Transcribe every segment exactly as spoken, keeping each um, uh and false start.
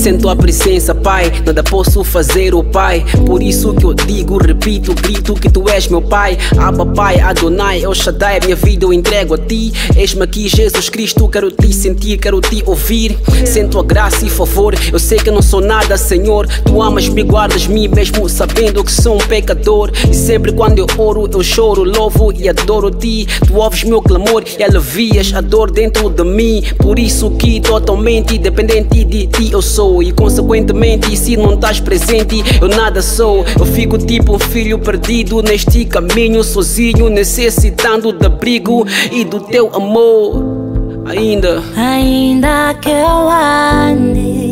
Sem tua presença, Pai, nada posso fazer, oh Pai. Por isso que eu digo, repito, grito que tu és meu Pai. Abba, Pai, Adonai, El Shaddai, minha vida eu entrego a ti. Eis-me aqui, Jesus Cristo, quero te sentir, quero te ouvir. Sem tua graça e favor, eu sei que eu não sou nada, Senhor. Tu amas-me, guardas-me, mesmo sabendo que sou um pecador. E sempre quando eu oro, eu choro, louvo e adoro-te. Tu ouves meu clamor e alivias a dor dentro de mim. Por isso que totalmente dependente de ti eu sou. E consequentemente, se não estás presente, eu nada sou. Eu fico tipo um filho perdido neste caminho, sozinho, necessitando de abrigo e do teu amor. Ainda Ainda que eu ande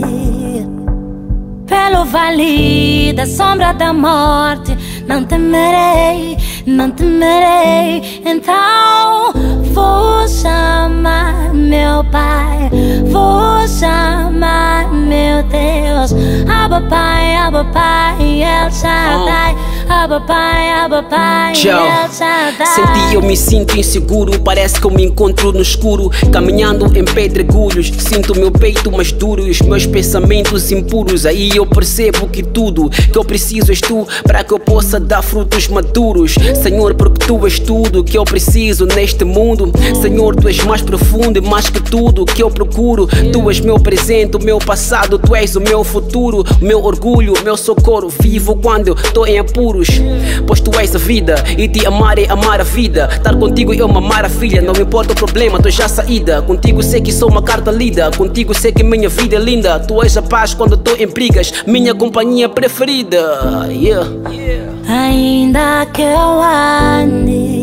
pelo vale da sombra da morte, não temerei, não temerei. Então vou chamar meu Pai, vou chamar meu Deus. Abba, Pai, Abba, Pai, El Shaddai. Abba, Pai, Abba, Pai, El Shaddai. Sem ti eu me sinto inseguro, parece que eu me encontro no escuro, caminhando em pedregulhos. Sinto meu peito mais duro e os meus pensamentos impuros. Aí eu percebo que tudo que eu preciso és tu, para que eu possa dar frutos maduros. Senhor, porque tu és tudo que eu preciso neste mundo. Senhor, tu és mais profundo e mais que tudo que eu procuro. Tu és meu presente, o meu passado, tu és o meu futuro, o meu orgulho, o meu socorro. Vivo quando eu estou em apuros, pois tu és a vida e te amar é amar a vida. Estar contigo é uma maravilha, não importa o problema, tu és a saída. Contigo sei que sou uma carta lida, contigo sei que minha vida é linda. Tu és a paz quando estou em brigas, minha companhia preferida. Yeah. Ainda que eu ande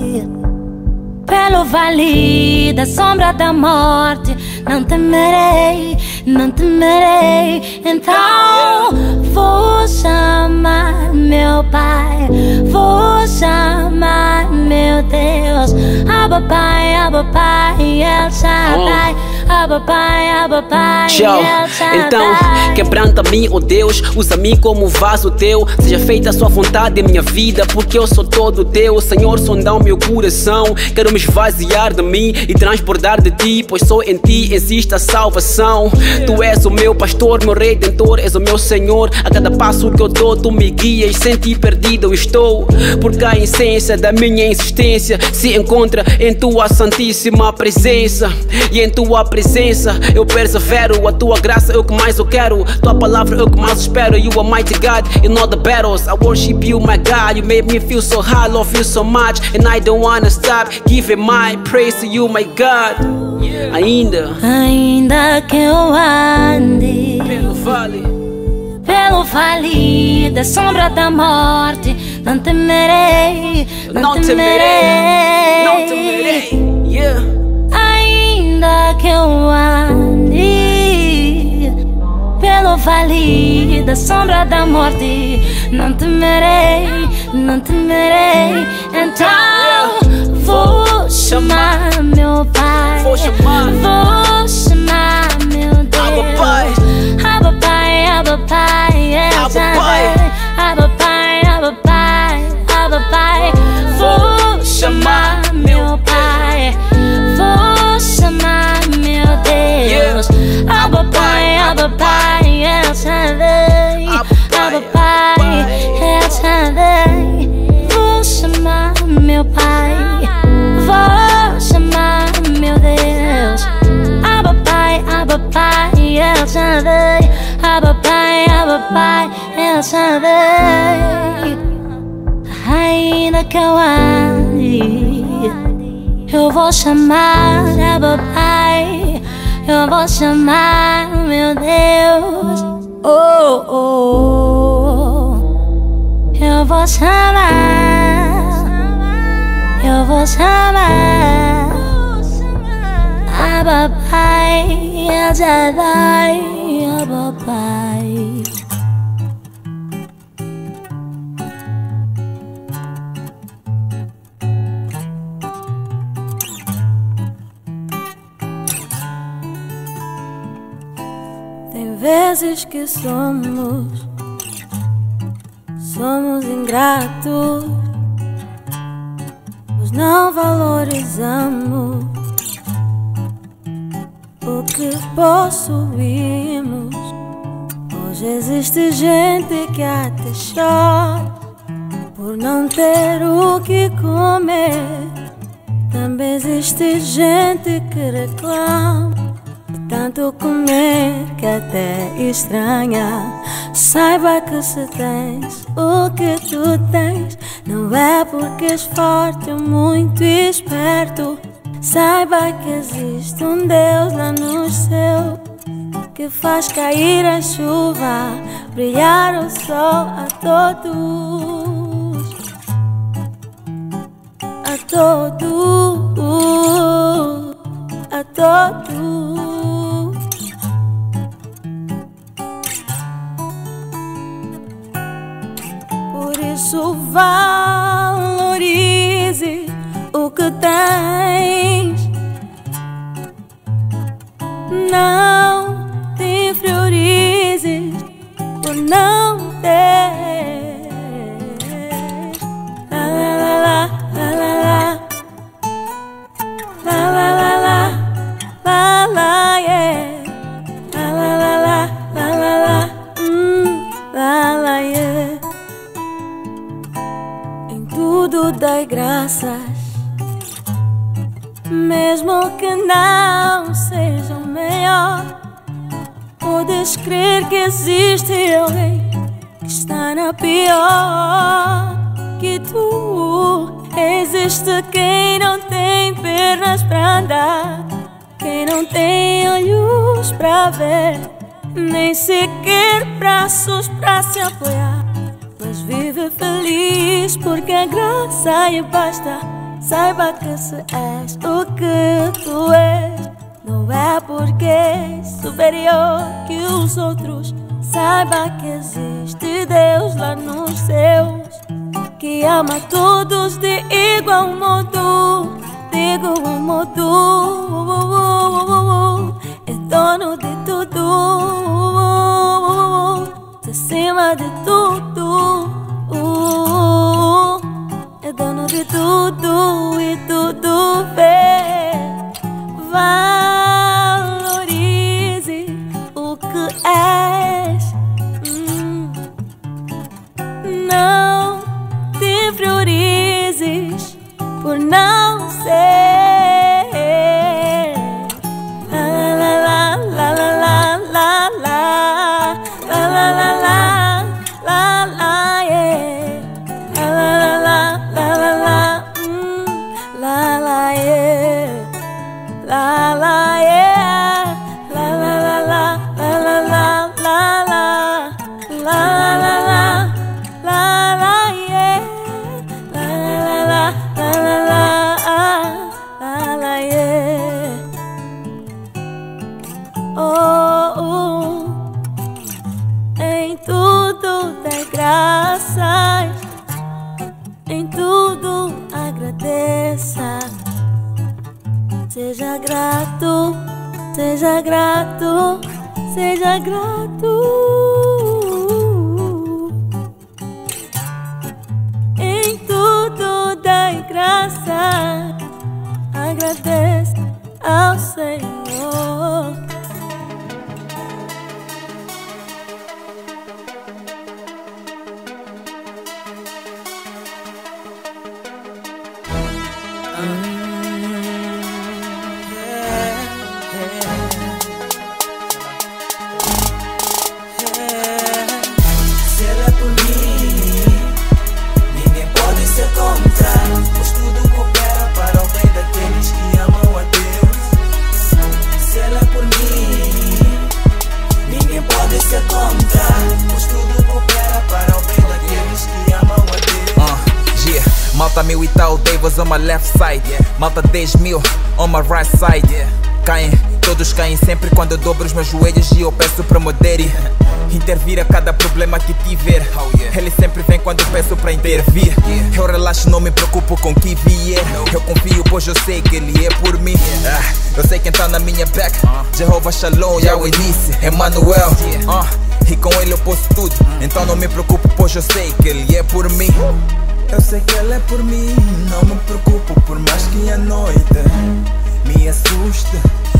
pelo vale da sombra da morte, não temerei, não temerei. Então vou chamar meu Pai, vou chamar meu Deus. Abba, Pai, Abba, Pai, El Shaddai. Abba, Pai, Abba, Pai, Tchau. El Shaddai. Então, quebranta-me, oh Deus, usa-me como vaso teu. Seja feita a sua vontade em minha vida, porque eu sou todo teu. Senhor, sonda o meu coração, quero me esvaziar de mim e transbordar de ti, pois só em ti existe a salvação. Tu és o meu pastor, meu redentor, és o meu Senhor. A cada passo que eu dou, tu me guias, sem ti perdido eu estou. Porque a essência da minha existência se encontra em tua santíssima presença. E em tua presença eu persevero, a tua graça é o que mais eu quero, tua palavra é o que mais espero. You are mighty God in all the battles, I worship you my God. You made me feel so high, love you so much, and I don't wanna stop giving my praise to you my God. Ainda Ainda que eu ande pelo vale, pelo vale da sombra da morte, não temerei, não, não temerei, não temerei. Yeah. Ainda que eu ande pelo vale da sombra da morte, não temerei, não temerei. Então vou chamar meu Pai, Vou chamar, vou chamar meu Deus. Abba, Pai, Abba, Pai, Abba, Pai, El Shaddai. Abba, Pai, Abba, Pai, Abba, Pai. Vou chamar meu Pai, vou chamar meu Deus. Abba, Pai, Abba, Pai, El Shaddai. Abba, Pai, El Shaddai. Vou chamar meu Pai, vou chamar meu Deus. Abba, Pai, Abba, Pai, El Shaddai. Abba, Pai, Abba, Pai, El Shaddai. Ainda que eu ande, eu vou chamar Abba, Pai, eu vou chamar meu Deus. Oh, oh, eu vou chamar, eu vou chamar Abba, Pai, El Shaddai. Abba, Pai. Tem vezes que somos, somos ingratos, pois não valorizamos o que possuímos. Hoje existe gente que até chora por não ter o que comer. Também existe gente que reclama de tanto comer que até estranha. Saiba que se tens o que tu tens, não é porque és forte ou muito esperto. Saiba que existe um Deus lá no céu que faz cair a chuva, brilhar o sol a todos, a todos, a todos. Por isso valorize o que tens. Não te inferiorises por não ter. La la la la la la la la la la la yeah. La la la la la la la mm, la la yeah. Em tudo dai graças, mesmo que não seja o melhor. Podes crer que existe alguém que está na pior que tu. Existe quem não tem pernas pra andar, quem não tem olhos pra ver, nem sequer braços pra se apoiar, mas vive feliz porque a graça lhe basta. Saiba que se és o que tu és, não é porque és superior que os outros. Saiba que existe Deus lá nos céus que ama todos de igual modo, de igual modo. É dono de tudo, acima de tudo. É dono de tudo e tudo vê. Valorize o que és. hum. Não te priorizes por não ser. La la la la la la la la la la la la la yeah. La la la la la la mm, la la yeah. La la yeah. La la la la la la la la la la la la la la yeah. La la la la la la la la yeah. Oh, oh. Em tudo dai graças, em tudo agradeça. Seja grato, seja grato, seja grato. Em tudo dai graça, agradece ao Senhor. Malta mil e tal, Davis on my left side, yeah. Malta dez mil on my right side, yeah. Caem, todos caem sempre quando eu dobro os meus joelhos e eu peço para modere. Intervir a cada problema que tiver. oh, yeah. Ele sempre vem quando eu peço para intervir. yeah. Eu relaxo, não me preocupo com o que vier. no. Eu confio, pois eu sei que ele é por mim. yeah. ah, Eu sei quem tá na minha back. uh. Jehovah Shalom, Yahweh Nissi, Emmanuel. yeah. uh, E com ele eu posso tudo. uh. Então não me preocupo, pois eu sei que ele é por mim. uh. Eu sei que ele é por mim, não me preocupo por mais que a noite me assuste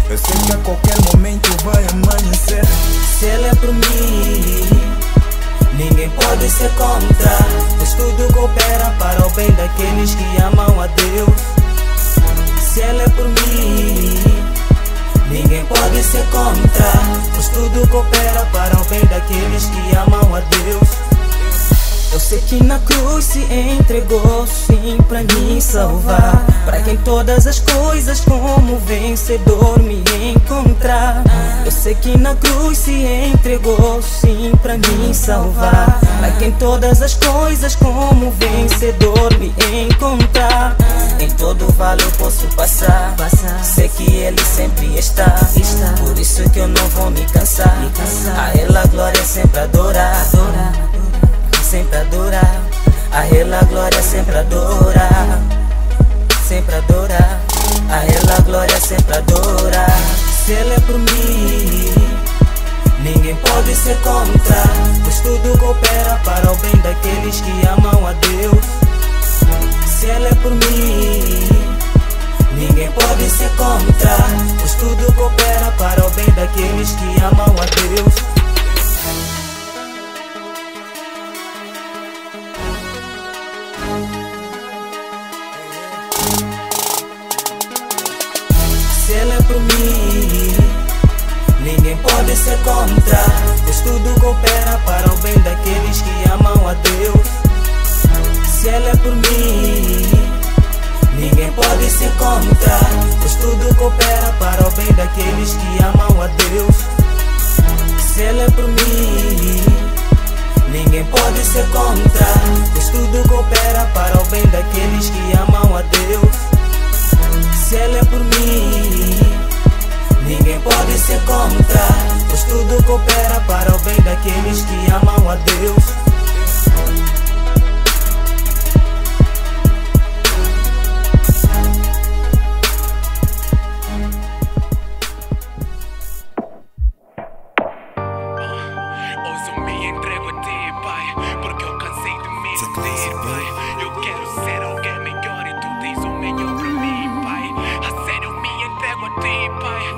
Eu sei que a qualquer momento vai amanhecer. Se Ele é por mim, ninguém pode ser contra, pois tudo coopera para o bem daqueles que amam a Deus. Se Ele é por mim, ninguém pode ser contra, pois tudo coopera para o bem daqueles que amam a Deus. Eu sei que na cruz se entregou sim pra me salvar, pra que em todas as coisas como vencedor me encontrar. Eu sei que na cruz se entregou sim pra me salvar, pra que em todas as coisas como vencedor me encontrar. Em todo vale eu posso passar, sei que Ele sempre está, por isso que eu não vou me cansar. A Ele a glória sempre adorar, sempre adorar, a Ele a glória sempre adorar, sempre adorar, a Ele a glória sempre adorar. Se Ele é por mim, ninguém pode ser contra, pois tudo coopera para o bem daqueles que amam a Deus. Se Ele é por mim, ninguém pode ser contra, pois tudo coopera para o bem daqueles que amam a Deus. Se Ele é por mim, ninguém pode ser contra, pois tudo coopera para o bem daqueles que amam a Deus. Se Ele é por mim, ninguém pode ser contra, pois tudo coopera para o bem daqueles que amam a Deus. Se Ele é por mim, ninguém pode ser contra, pois tudo coopera para o bem daqueles que amam a Deus. Se Ele é por mim, ninguém pode ser contra, pois tudo coopera para o bem daqueles que amam a Deus. Hoje eu me entrego a ti, Pai, porque eu cansei de me iludir, Pai. Eu quero ser alguém melhor e tu tens o melhor pra mim, Pai. A sério eu me entrego a ti,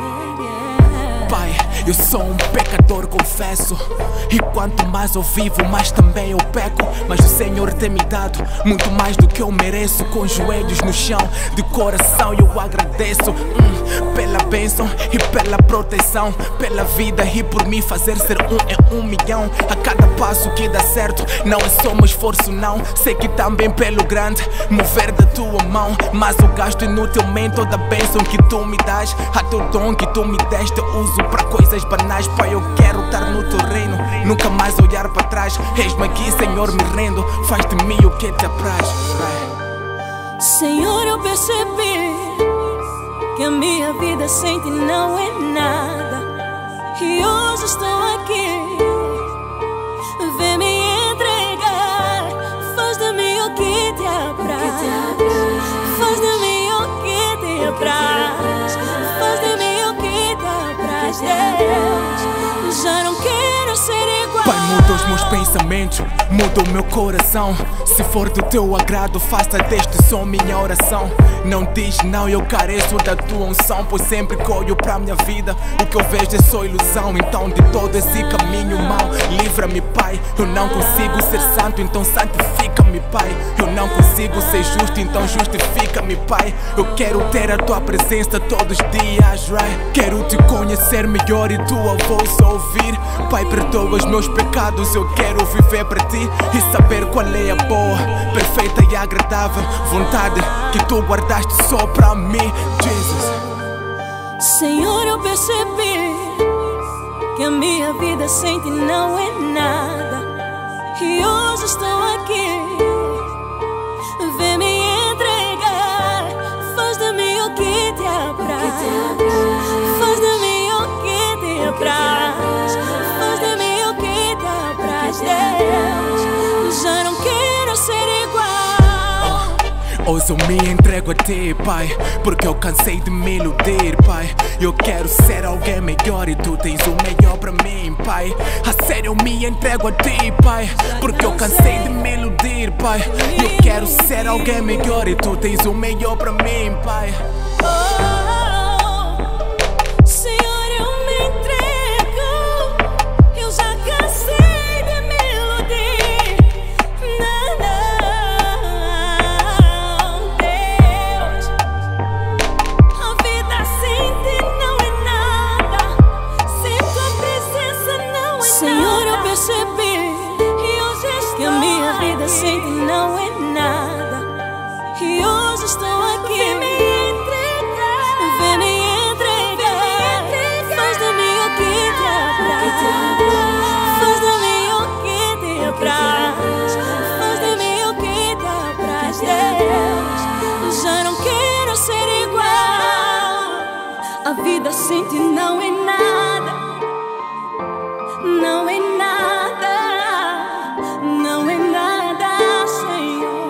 Pai. Pai, eu sou um pecador, confesso, e quanto mais eu vivo, mais também eu peco. Mas o Senhor tem me dado muito mais do que eu mereço. Com joelhos no chão, de coração eu agradeço, hum, pela bênção e pela proteção, pela vida e por mim fazer ser um em um milhão. A cada passo que dá certo, não é só meu esforço não, sei que também pelo grande mover da tua mão. Mas eu gasto inutilmente toda a bênção que tu me dás, a teu dom que tu me deste eu uso para coisas banais. Pai, eu quero estar no teu reino, nunca mais olhar para trás. Eis-me aqui, Senhor, me rendo, faz de mim o que te apraz. Senhor, eu percebi que a minha vida sem ti não é nada, e hoje estou aqui, vem me entregar, faz de mim o que te apraz, faz de mim o que te apraz, faz de mim o que te apraz, Deus, já não quero ser igual. Pai, muda os meus pensamentos, muda o meu coração. Se for do teu agrado, faça deste som minha oração. Não diz não, eu careço da tua unção, pois sempre que olho pra minha vida, o que eu vejo é só ilusão. Então de todo esse caminho mau, livra-me, Pai. Eu não consigo ser santo, então santifica-me, Pai. Eu não consigo ser justo, então justifica-me, Pai. Eu quero ter a tua presença todos os dias, right? Quero te conhecer melhor e tua voz ouvir. Pai, perdoa os meus pecados, eu quero viver para ti e saber qual é a boa, perfeita e agradável vontade que tu guardaste só para mim, Jesus. Senhor, eu percebi que a minha vida sem ti não é nada, e hoje estou aqui, vem me entregar, faz de mim o que te apraz, faz de mim o que te apraz, faz de mim o que te apraz, Deus, já não quero ser igual. Hoje eu me entrego a ti, Pai, porque eu cansei de me iludir, Pai. Eu quero ser alguém melhor e tu tens o melhor pra mim, Pai. A sério eu me entrego a ti, Pai, porque eu cansei de me iludir, Pai. Eu quero ser alguém melhor e tu tens o melhor pra mim, Pai. Oh, sem ti não é nada, não é nada, não é nada, Senhor.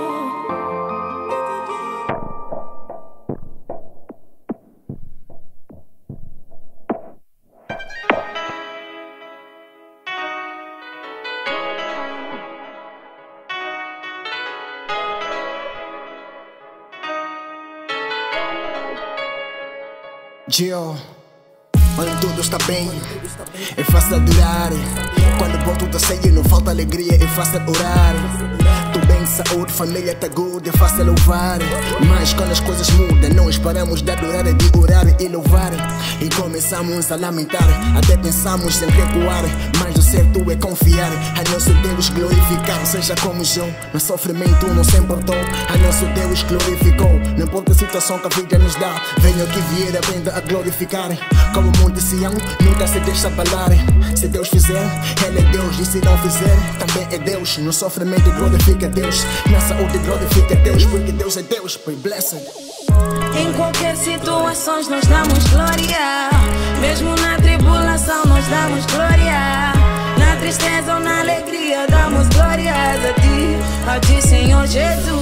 Gio, onde tudo está bem, é fácil adorar. Quando o bom tudo segue, não falta alegria, é fácil orar. Tu bem, saúde, família tá good, é fácil louvar. Mas quando as coisas mudam, não esperamos de adorar, é de orar e louvar. E começamos a lamentar, até pensamos em recuar. Mas o certo é confiar, a nosso Deus glorificar. Seja como João, no sofrimento não se importou, a nosso Deus glorificou. Não importa a situação que a vida nos dá, venha o que vier, aprenda a glorificar. Como o monte Sião, nunca se deixa abalar. Se Deus fizer, Ele é Deus, e se não fizer, também é Deus. No sofrimento glorifica Deus, na saúde glorifica Deus, porque Deus é Deus, foi blessed. Em qualquer situação nós damos glória, mesmo na tribulação nós damos glória. Na tristeza ou na alegria damos glórias a Ti, a Ti, Senhor Jesus.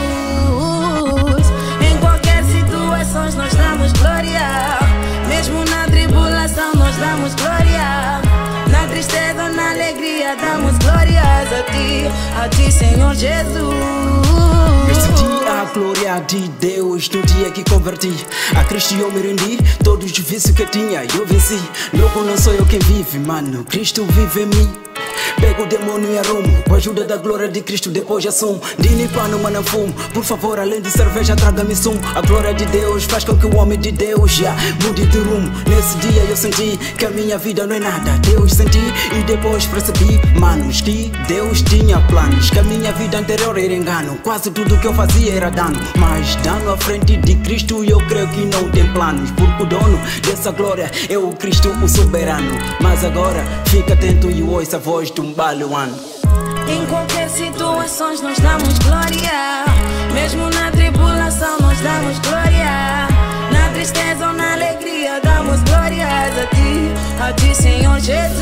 Em qualquer situação nós damos glória, mesmo na tribulação nós damos glória. Na tristeza ou na alegria damos glórias a Ti, a Ti, Senhor Jesus. Nesse dia a glória de Deus, no dia que converti a Cristo eu me rendi, todos os vícios que tinha eu venci. Logo não sou eu quem vive, mano, Cristo vive em mim. Pego o demônio e arrumo, com a ajuda da glória de Cristo depois assumo. Dini pano, mano, fumo, por favor, além de cerveja traga-me sumo. A glória de Deus faz com que o homem de Deus já mude de rumo. Nesse dia eu senti que a minha vida não é nada, Deus senti e depois percebi, manos, que Deus tinha planos, que a minha vida anterior era engano. Quase tudo que eu fazia era dano, mas dano à frente de Cristo eu creio que não tem planos. Porque o dono dessa glória é o Cristo, o soberano. Mas agora fica atento e ouça a voz do Baluan. Em qualquer situação nós damos glória, mesmo na tribulação nós damos glória. Na tristeza ou na alegria damos glórias a Ti, a Ti, Senhor Jesus.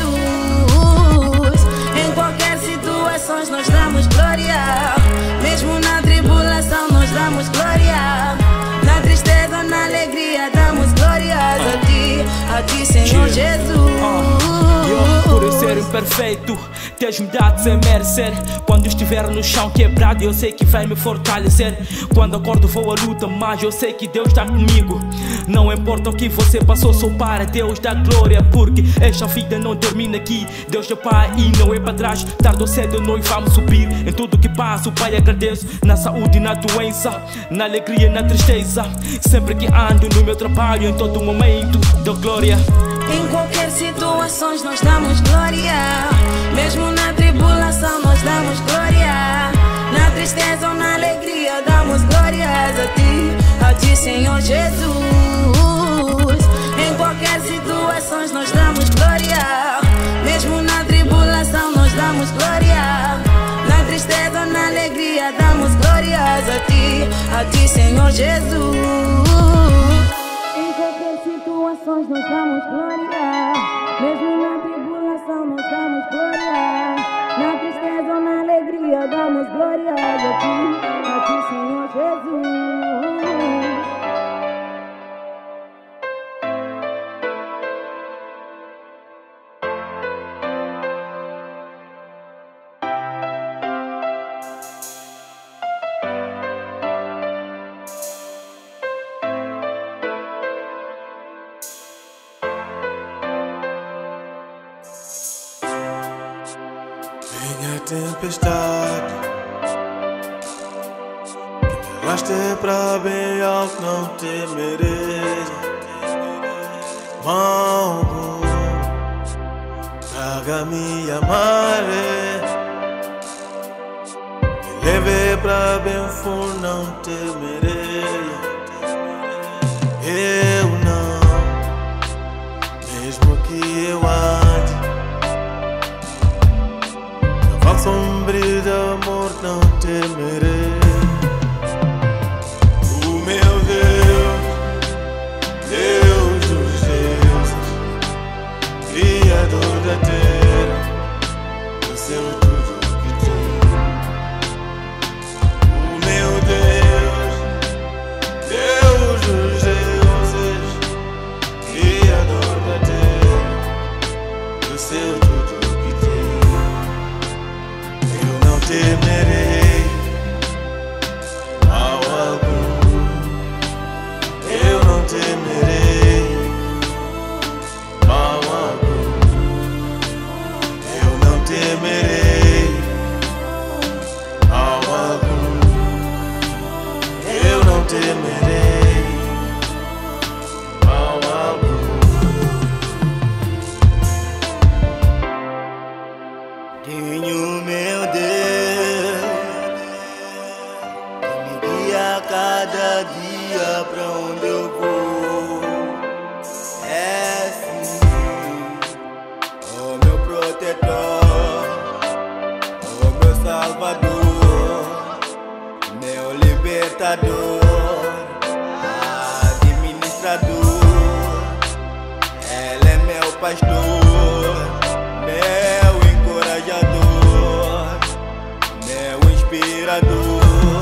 Em qualquer situação nós damos glória, mesmo na tribulação nós damos glória. Na tristeza ou na alegria damos glórias a Ti, a Ti, Senhor Jesus. Por eu ser imperfeito, tens-me dado sem merecer. Quando estiver no chão quebrado, eu sei que vai me fortalecer. Quando acordo vou à luta, mas eu sei que Deus está comigo. Não importa o que você passou, sou para Deus da glória, porque esta vida não termina aqui. Deus é Pai e não é para trás. Tarde ou cedo nós vamos subir. Em tudo que passo, Pai, agradeço. Na saúde e na doença, na alegria e na tristeza. Sempre que ando no meu trabalho, em todo momento dou glória. Em qualquer situação nós damos glória, mesmo na tribulação nós damos glória. Na tristeza ou na alegria damos glórias a Ti, a Ti, Senhor Jesus. Em qualquer situação nós damos glória, mesmo na tribulação nós damos glória. Na tristeza ou na alegria damos glórias a Ti, a Ti, Senhor Jesus. Em qualquer situação nós damos glória, mesmo na tribulação nós damos glória. Na tristeza ou na alegria damos glórias a Ti, a Ti, Senhor Jesus. Minha tempestade que me arraste para bem ao que não temerei. Mão boa, traga-me a maré, me leve para bem o fundo, não temerei. Eu não, mesmo que eu ande sombrio de amor, não temerei. O meu Deus, Deus dos deuses, cada dia pra onde eu vou. É sim, oh meu protetor, oh meu salvador, meu libertador, administrador. Ela é meu pastor, meu encorajador, meu inspirador.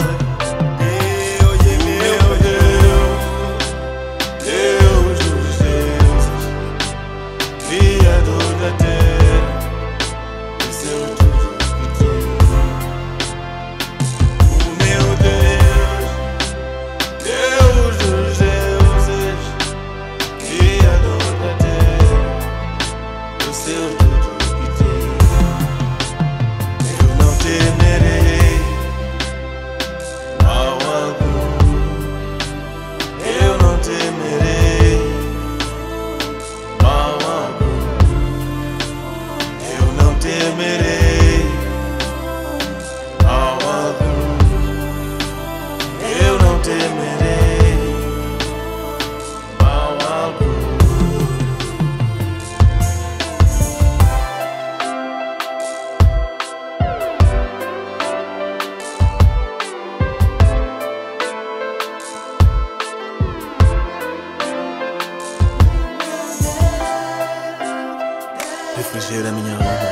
Refrigera minha alma,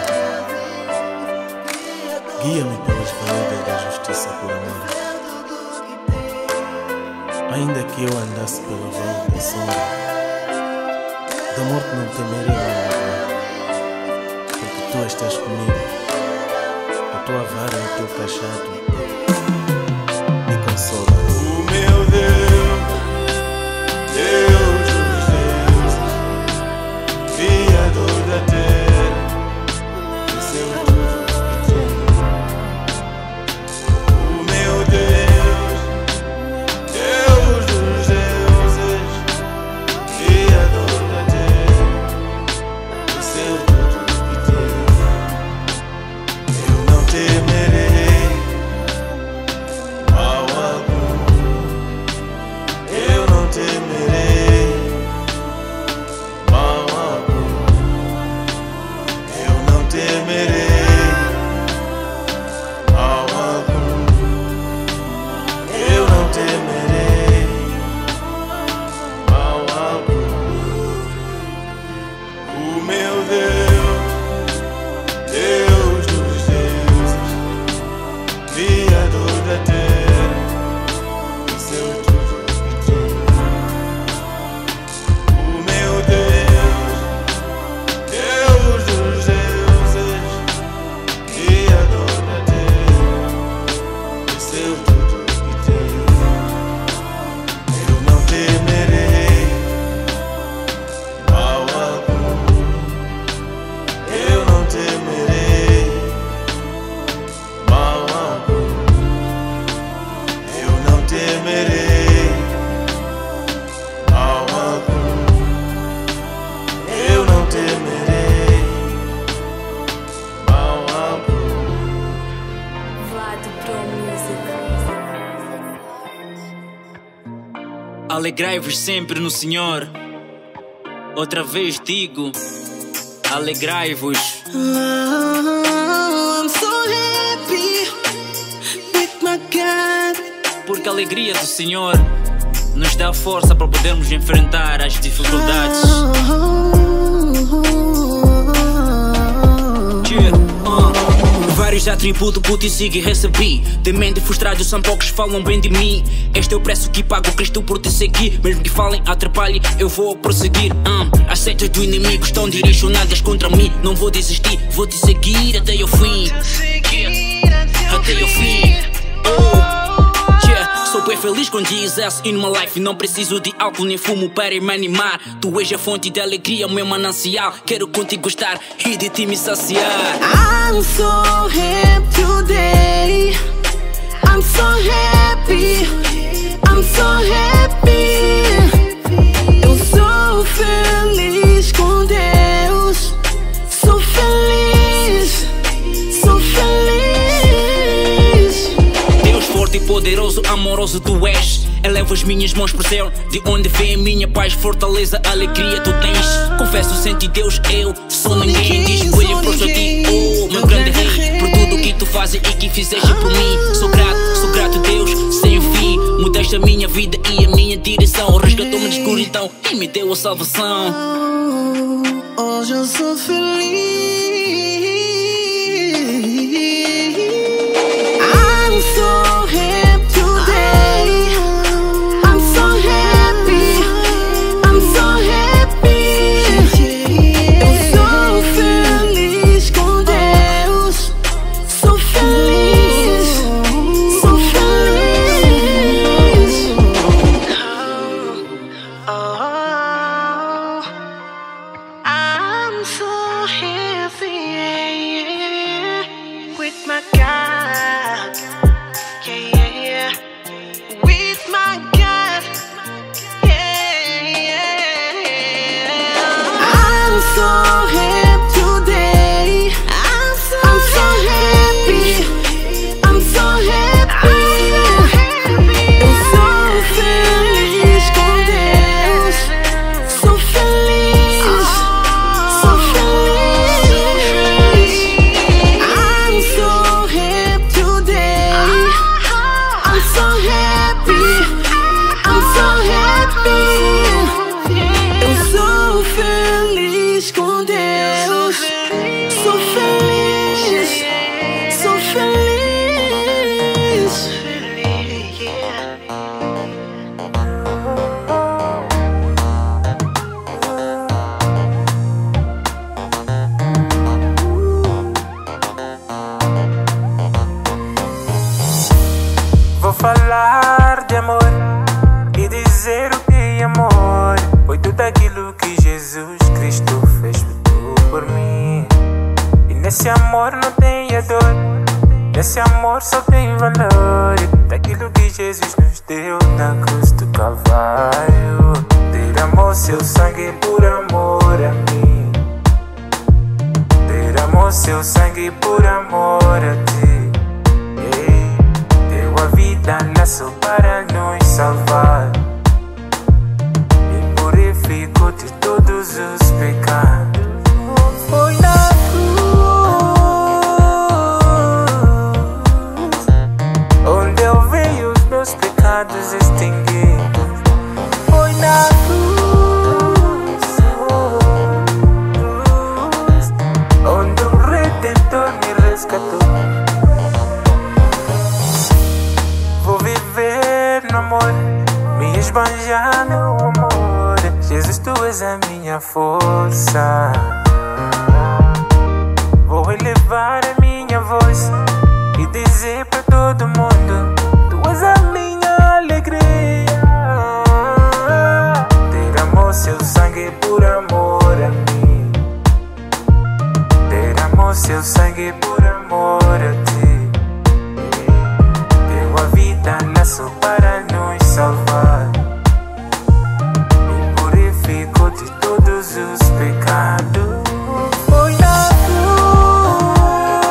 guia-me pelas veredas da justiça por amor. Ainda que eu andasse pela vale da sombra, da morte não temerei, porque tu estás comigo. A tua vara e o teu cajado me consola. O meu Deus, Deus dos deuses, Criador da terra. Alegrai-vos sempre no Senhor. Outra vez digo, alegrai-vos. I'm so happy with my God. Porque a alegria do Senhor nos dá força para podermos enfrentar as dificuldades. Yeah. Uh. Vários atributos puto e sigo e recebi. De mente frustrado, são poucos falam bem de mim. Este é o preço que pago Cristo por te seguir. Mesmo que falem, atrapalhem, eu vou prosseguir. um. As setas do inimigo estão direcionadas contra mim. Não vou desistir, vou te seguir até ao fim. Yeah. Até ao fim. Oh. Yeah. Sou bem feliz com Jesus in my life. Não preciso de álcool nem fumo para me animar. Tu és a fonte de alegria, o meu manancial. Quero contigo estar e de ti me saciar. I'm so happy today. I'm so happy. I'm so happy. Eu sou feliz com Deus. Sou feliz. Sou feliz. Deus forte forte e poderoso, amoroso tu és. Elevo as minhas mãos pro céu, de onde vem a minha paz, fortaleza, alegria tu tens. Confesso, senti Deus, eu sou ninguém. Diz coelho pro ti, oh meu grande rei, por tudo que tu fazes e que fizeste por mim. Sou grato, sou grato Deus, sem fim. Mudaste a minha vida e a minha direção, resgatou-me de escuridão e me deu a salvação. Hoje eu sou feliz. I'm so happy today. I'm so happy. I'm so happy. Eu sou feliz com Deus. Sou feliz. Sou feliz. Oh, I'm so happy, yeah, with my God, yeah, yeah, with my God, yeah, yeah. I'm so happy today. I'm so, I'm so happy. I'm so happy. Eu sou feliz com Deus. Sou feliz. Sou feliz. I'm so happy today. I'm so happy. I'm so happy. Eu sou feliz com Deus. Sou feliz. Sou feliz. Vou falar de amor e dizer o que é amor. Foi tudo aquilo que Jesus Cristo fez por mim. E nesse amor não tem a dor, nesse amor só tem valor. E daquilo que Jesus nos deu na cruz do Calvário. Derramou seu sangue por amor a mim. Derramou seu sangue por amor a ti. Deu a vida lá só para nos salvar. Me purificou de todos os pecados. Foi na cruz onde eu vi os meus pecados extinguidos. Foi na cruz, cruz onde o Redentor me resgatou. Vou viver no amor, me esbanjar no amor. Jesus, tu és a minha força. Vou elevar a minha voz e dizer para todo mundo: tu és a minha alegria. Derramou seu sangue por amor a mim. Derramou seu sangue por amor a ti. Deu a vida lá só para nos salvar. Me purificou de todos os pecados. Foi na cruz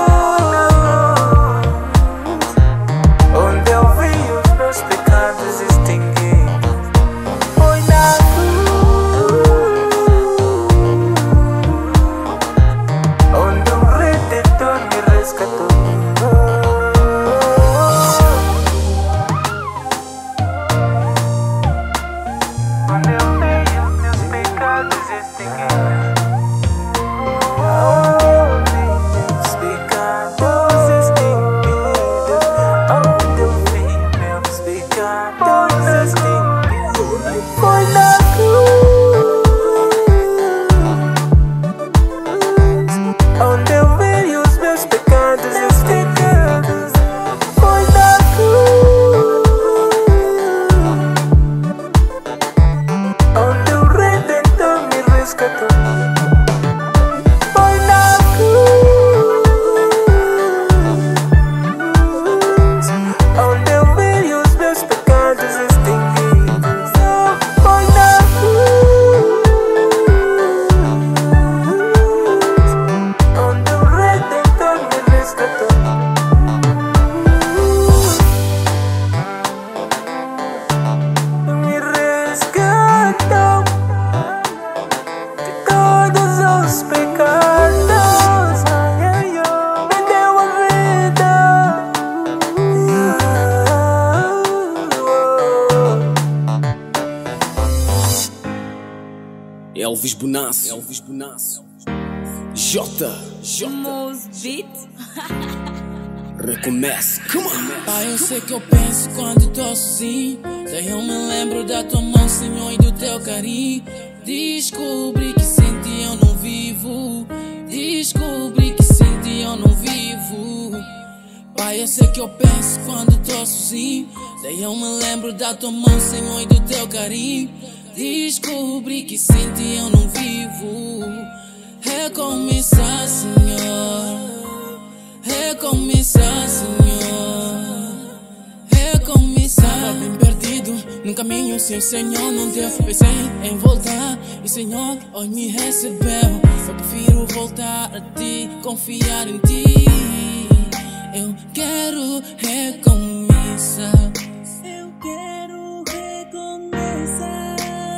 Elvis Bonassi, Elvis Bonassi, J, J, Beat. recomeça, come on. Pai, eu sei que eu penso quando tô sozinho. Daí eu me lembro da tua mão, Senhor, e do teu carinho. Descobri que sem ti eu não vivo. Descobri que sem ti eu não vivo. Pai, eu sei que eu penso quando tô sozinho. Daí eu me lembro da tua mão, Senhor, e do teu carinho. Descobri que sem ti eu não vivo. Recomeçar, Senhor. Recomeçar, Senhor. Recomeçar. Tava bem perdido num caminho sem o Senhor não deu. Pensei em voltar e o Senhor hoje me recebeu. Eu prefiro voltar a ti, confiar em ti. Eu quero recomeçar. Eu quero recomeçar.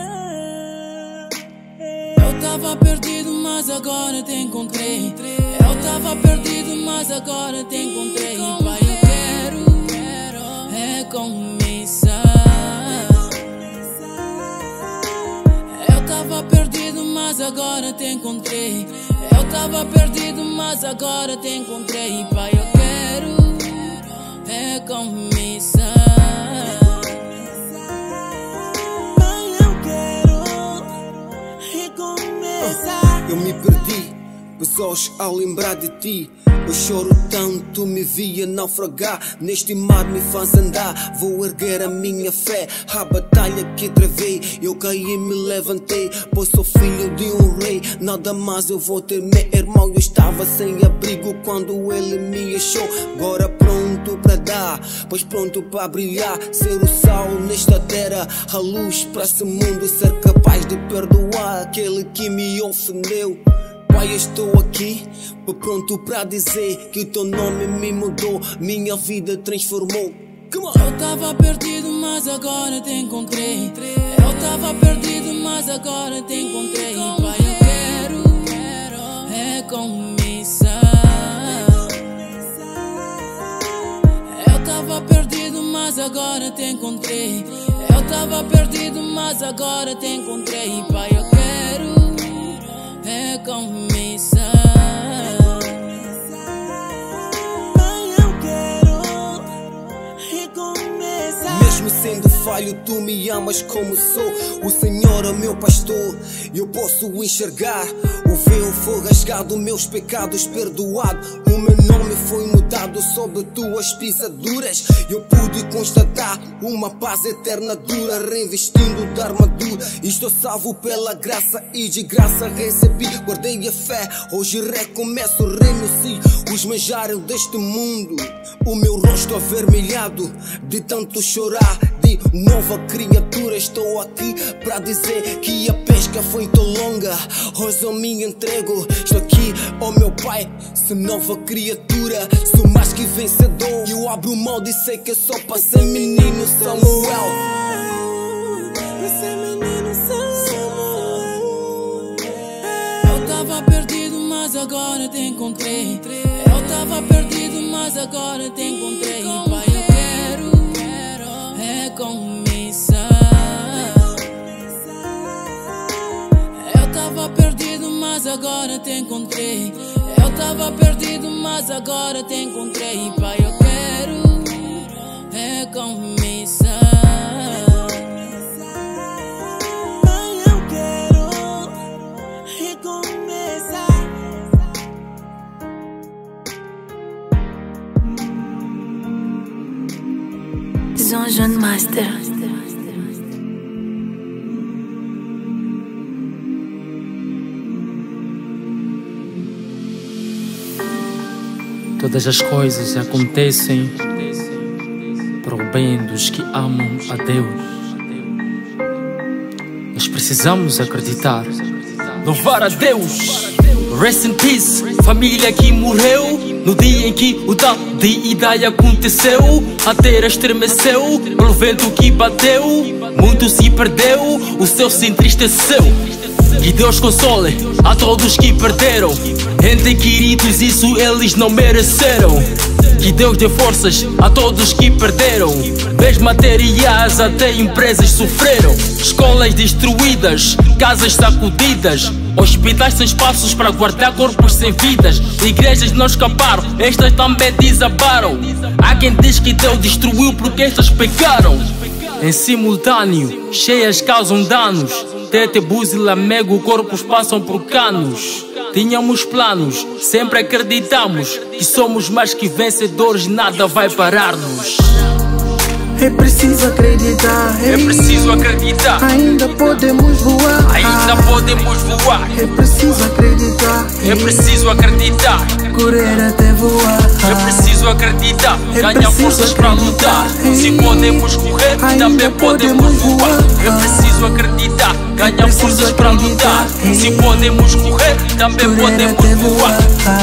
Eu tava perdido, mas agora te encontrei. Eu tava perdido, mas agora te encontrei. Pai, eu quero, quero recomeçar. Eu tava perdido, mas agora te encontrei. Eu tava perdido, mas agora te encontrei. Pai, eu quero recomeçar. Pai, eu quero recomeçar. Eu me perdi, mas hoje ao lembrar de ti eu choro tanto, me via naufragar. Neste mar me faz andar, vou erguer a minha fé. A batalha que travei, eu caí e me levantei. Pois sou filho de um rei, nada mais eu vou temer. Irmão, eu estava sem abrigo quando ele me achou. Agora pronto para dar, pois pronto para brilhar. Ser o sal nesta terra, a luz para esse mundo. Ser capaz de perdoar aquele que me ofendeu. Pai, eu estou aqui, pronto pra dizer que o teu nome me mudou, minha vida transformou. Eu tava perdido, mas agora te encontrei. Eu tava perdido, mas agora te encontrei. Pai, eu quero, quero recomeçar. Eu tava perdido, mas agora te encontrei. Eu tava perdido, mas agora te encontrei. Pai, eu quero recomeçar. Pai, eu quero recomeçar. Mesmo sendo falho, tu me amas como sou. O Senhor é meu pastor, eu posso enxergar. O véu foi rasgado, meus pecados perdoados. O meu nome foi mudado sob tuas pisaduras. Eu pude constatar uma paz eterna dura, revestindo da armadura. Estou salvo pela graça e de graça recebi. Guardei a fé, hoje recomeço, renuncio os manjares deste mundo. O meu rosto avermelhado de tanto chorar. De nova criatura, estou aqui para dizer que a pesca foi tão longa. Hoje eu me entrego, estou aqui, oh meu Pai, sou nova criatura, sou mais que vencedor. Eu abro mão de sei que só para ser menino Samuel. Eu tava perdido, mas agora te encontrei. Eu tava perdido, mas agora te encontrei. Pai, eu quero, quero recomeçar. Eu tava perdido, mas agora te encontrei. Eu tava perdido, mas agora te encontrei. Pai, eu quero recomeçar. Pai, eu quero recomeçar. Zonjon Master. Todas as coisas acontecem para o bem dos que amam a Deus. Nós precisamos acreditar, louvar a Deus. Rest in peace, família que morreu no dia em que o tal de Idai aconteceu. A terra estremeceu pelo vento que bateu, muito se perdeu, o céu se entristeceu. Que Deus console a todos que perderam entes queridos, isso eles não mereceram. Que Deus dê forças a todos que perderam. Bens materiais até empresas sofreram. Escolas destruídas, casas sacudidas, hospitais sem espaços para guardar corpos sem vidas. Igrejas não escaparam, estas também desabaram. Há quem diz que Deus destruiu porque estas pecaram. Em simultâneo, cheias causam danos. Tete, Buzi, Lamego, corpos passam por canos. Tínhamos planos, sempre acreditamos que somos mais que vencedores, nada vai parar-nos. É preciso acreditar, é preciso acreditar. Ainda podemos voar, ainda podemos voar. É preciso acreditar, é preciso acreditar. Correr até voar, é preciso acreditar. É Ganhar forças para lutar. Se podemos correr, também podemos voar. É preciso acreditar. Ganhar forças para lutar. Se podemos correr, também podemos voar.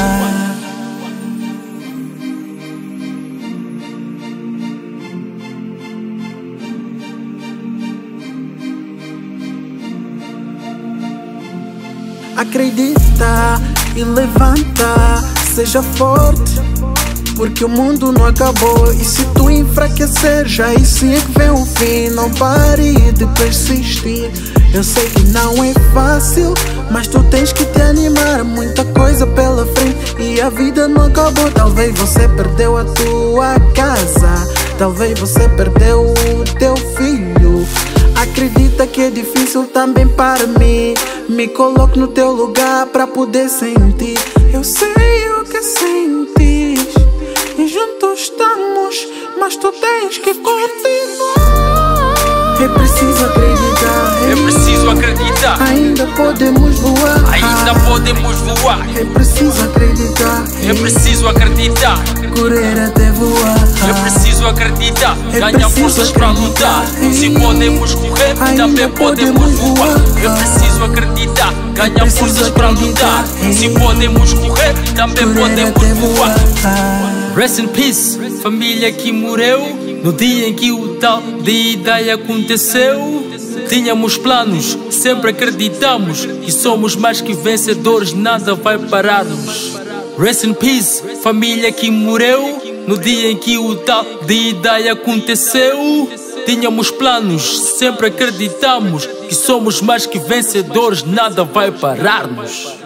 Acredita e levanta, seja forte, porque o mundo não acabou. E se tu enfraquecer, já aí sim é que vem o fim. Não pare de persistir. Eu sei que não é fácil, mas tu tens que te animar. Muita coisa pela frente e a vida não acabou. Talvez você perdeu a tua casa, talvez você perdeu o teu filho. Acredita que é difícil também para mim. Me coloco no teu lugar para poder sentir. Eu sei o que sentes e juntos estamos, mas tu tens que continuar. É preciso acreditar, é preciso acreditar. Ainda podemos voar, ainda podemos voar. É preciso acreditar, é preciso acreditar. Correr até voar, é preciso acreditar. É Ganhar forças para lutar. Se podemos correr, também podemos voar. É preciso acreditar. Ganhar forças para lutar. Se podemos correr, também podemos voar. Rest in peace, família que morreu no dia em que o tal de ideia aconteceu. Tínhamos planos, sempre acreditamos que somos mais que vencedores, nada vai parar-nos. Rest in peace, família que morreu no dia em que o tal de ideia aconteceu. Tínhamos planos, sempre acreditamos que somos mais que vencedores, nada vai parar-nos.